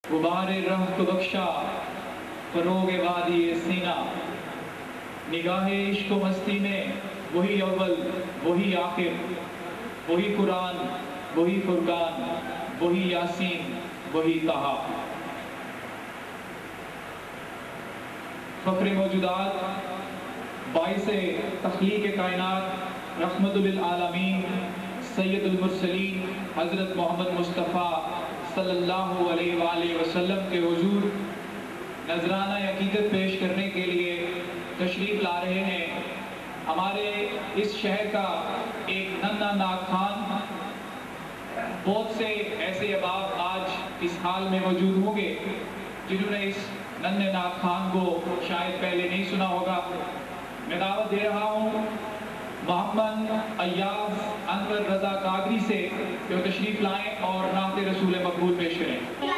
غبار رہ کو بخشا فروغ وادی سینا، نگاہ عشق و مستی میں وہی اول وہی آخر، وہی قرآن وہی فرقان وہی یاسین وہی طہا۔ فخر موجودات، باعث تخلیق کائنات، رحمت للعالمین، سید المرسلین حضرت محمد مصطفیٰ صلی اللہ علیہ وآلہ وسلم کے حضور نذرانہ عقیدت پیش کرنے کے لیے تشریف لا رہے ہیں۔ ہمارے اس شہر کا ایک ننھا ناک خان، بہت سے ایسے احباب آج اس حال میں موجود ہوں گے جنہوں نے اس ننھے ناک خان کو شاید پہلے نہیں سنا ہوگا۔ میں دعوت دے رہا ہوں محمد ایاز انور رضا قادری سے کہ وہ تشریف لائیں اور نعت رسول مقبول پیش کریں۔